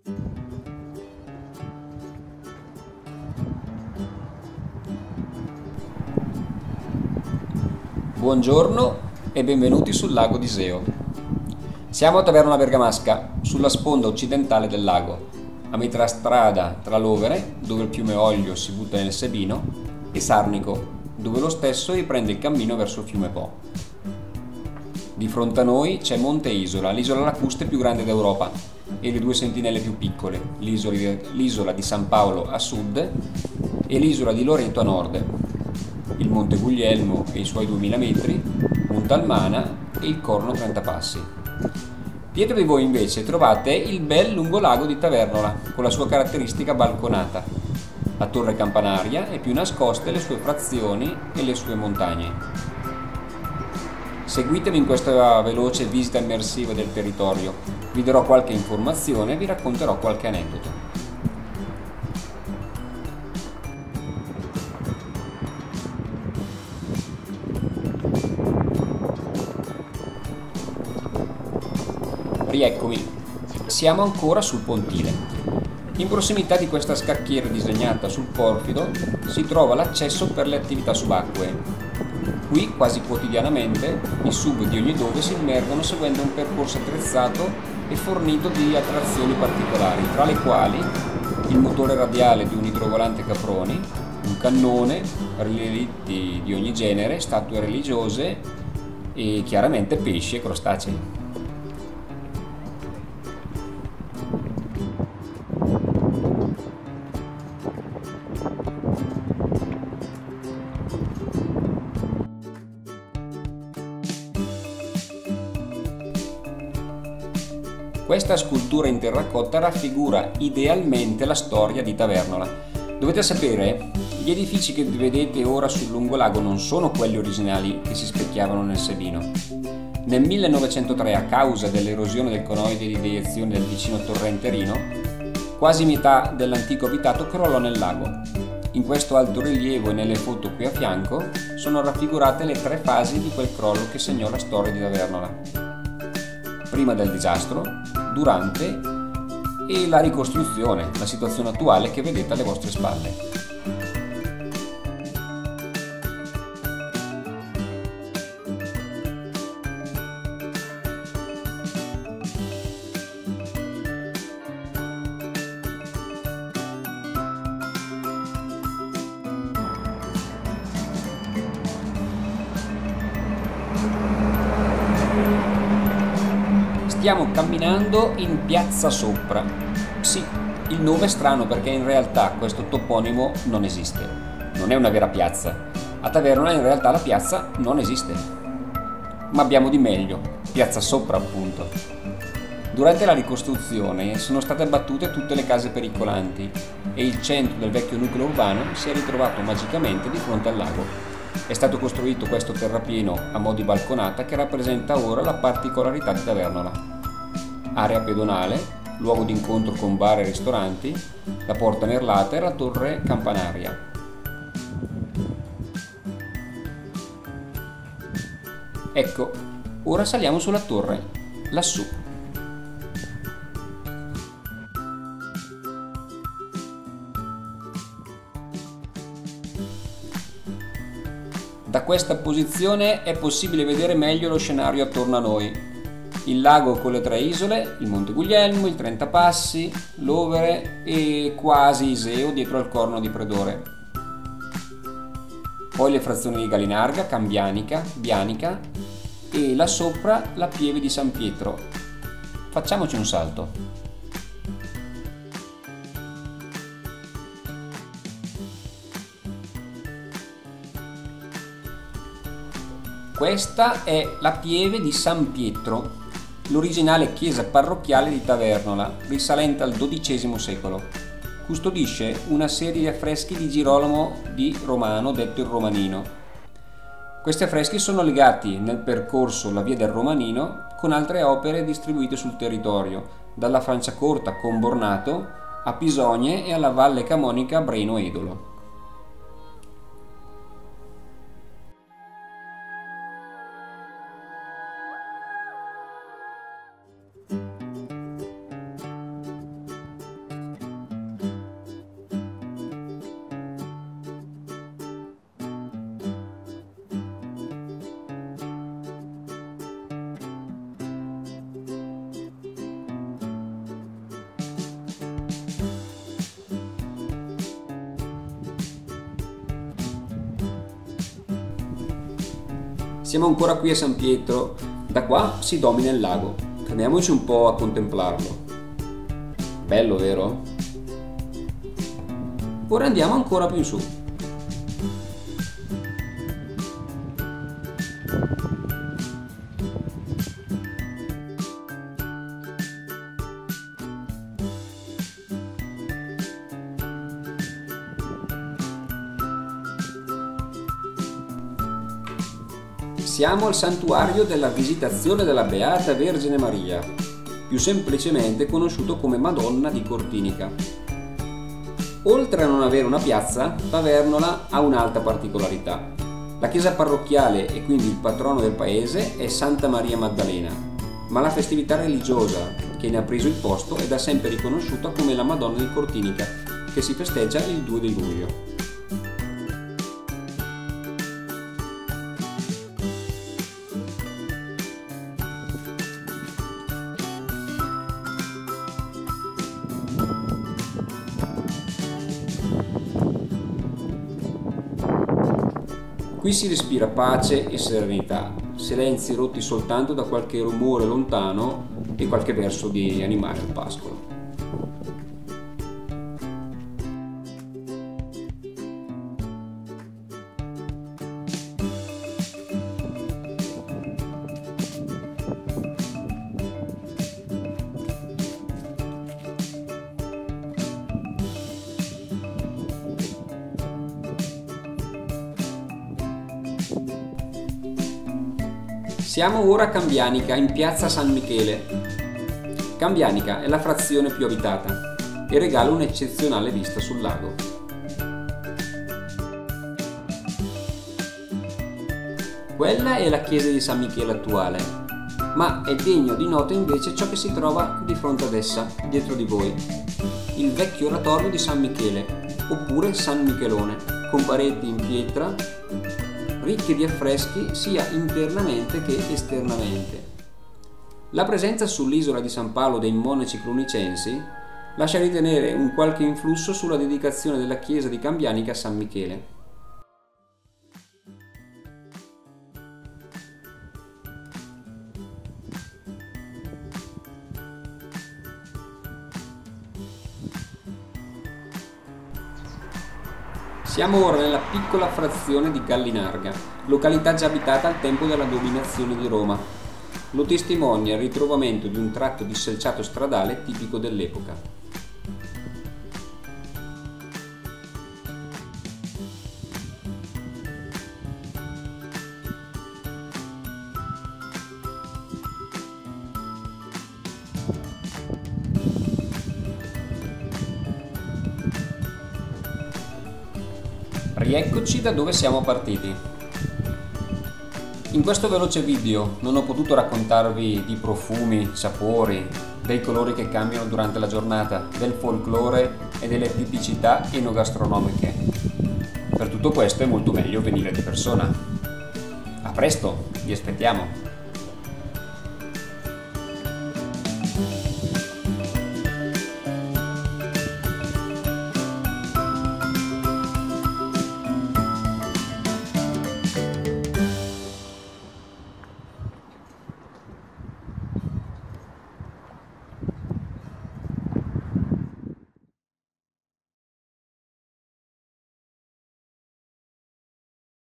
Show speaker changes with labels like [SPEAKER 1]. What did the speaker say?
[SPEAKER 1] Buongiorno e benvenuti sul lago di Iseo. Siamo a Tavernola Bergamasca, sulla sponda occidentale del lago, a metà strada tra Lovere, dove il fiume Oglio si butta nel Sebino, e Sarnico, dove lo stesso riprende il cammino verso il fiume Po. Di fronte a noi c'è Monte Isola, l'isola lacustre più grande d'Europa, e le due sentinelle più piccole, l'isola di San Paolo a sud e l'isola di Loreto a nord, il Monte Guglielmo e i suoi 2000 metri, Montalmana e il Corno 30 Passi. Dietro di voi invece trovate il bel lungolago di Tavernola, con la sua caratteristica balconata. La torre campanaria e più nascoste le sue frazioni e le sue montagne. Seguitemi in questa veloce visita immersiva del territorio. Vi darò qualche informazione e vi racconterò qualche aneddoto. Rieccomi, siamo ancora sul pontile. In prossimità di questa scacchiera disegnata sul porfido si trova l'accesso per le attività subacquee. Qui, quasi quotidianamente, i sub di ogni dove si immergono seguendo un percorso attrezzato e fornito di attrazioni particolari, tra le quali il motore radiale di un idrovolante Caproni, un cannone, relitti di ogni genere, statue religiose e chiaramente pesci e crostacei. Questa scultura in terracotta raffigura idealmente la storia di Tavernola. Dovete sapere, gli edifici che vedete ora sul lungolago non sono quelli originali che si specchiavano nel Sebino. Nel 1903, a causa dell'erosione del conoide di deiezione del vicino torrente Rino, quasi metà dell'antico abitato crollò nel lago. In questo altorilievo e nelle foto qui a fianco sono raffigurate le tre fasi di quel crollo che segnò la storia di Tavernola. Prima del disastro, durante e la ricostruzione, la situazione attuale che vedete alle vostre spalle. Stiamo camminando in Piazza Sopra. Sì, il nome è strano perché in realtà questo toponimo non esiste. Non è una vera piazza. A Tavernola in realtà la piazza non esiste. Ma abbiamo di meglio, Piazza Sopra appunto. Durante la ricostruzione sono state abbattute tutte le case pericolanti e il centro del vecchio nucleo urbano si è ritrovato magicamente di fronte al lago. È stato costruito questo terrapieno a mo' di balconata che rappresenta ora la particolarità di Tavernola. Area pedonale, luogo di incontro con bar e ristoranti, la porta merlata e la torre campanaria. Ecco, ora saliamo sulla torre, lassù. Da questa posizione è possibile vedere meglio lo scenario attorno a noi. Il lago con le tre isole, il Monte Guglielmo, il 30 Passi, Lovere e quasi Iseo dietro al Corno di Predore. Poi le frazioni di Galinarga, Cambianica, Bianica e là sopra la Pieve di San Pietro. Facciamoci un salto. Questa è la Pieve di San Pietro, l'originale chiesa parrocchiale di Tavernola, risalente al XII secolo. Custodisce una serie di affreschi di Girolamo di Romano, detto il Romanino. Questi affreschi sono legati nel percorso La Via del Romanino con altre opere distribuite sul territorio, dalla Franciacorta con Bornato a Pisogne e alla Valle Camonica Breno Edolo. Siamo ancora qui a San Pietro, da qua si domina il lago. Fermiamoci un po' a contemplarlo. Bello, vero? Ora andiamo ancora più in su. Siamo al santuario della Visitazione della Beata Vergine Maria, più semplicemente conosciuto come Madonna di Cortinica. Oltre a non avere una piazza, Tavernola ha un'altra particolarità. La chiesa parrocchiale e quindi il patrono del paese è Santa Maria Maddalena, ma la festività religiosa che ne ha preso il posto è da sempre riconosciuta come la Madonna di Cortinica, che si festeggia il 2 di luglio. Qui si respira pace e serenità, silenzi rotti soltanto da qualche rumore lontano e qualche verso di animale al pascolo. Siamo ora a Cambianica, in piazza San Michele. Cambianica è la frazione più abitata e regala un'eccezionale vista sul lago. Quella è la chiesa di San Michele attuale, ma è degno di nota invece ciò che si trova di fronte ad essa, dietro di voi. Il vecchio oratorio di San Michele, oppure San Michelone, con pareti in pietra ricche di affreschi sia internamente che esternamente. La presenza sull'isola di San Paolo dei monaci clunicensi lascia ritenere un qualche influsso sulla dedicazione della chiesa di Cambianica a San Michele. Siamo ora nella piccola frazione di Gallinarga, località già abitata al tempo della dominazione di Roma. Lo testimonia il ritrovamento di un tratto di selciato stradale tipico dell'epoca. Rieccoci da dove siamo partiti. In questo veloce video non ho potuto raccontarvi di profumi, sapori, dei colori che cambiano durante la giornata, del folklore e delle tipicità enogastronomiche. Per tutto questo è molto meglio venire di persona. A presto, vi aspettiamo!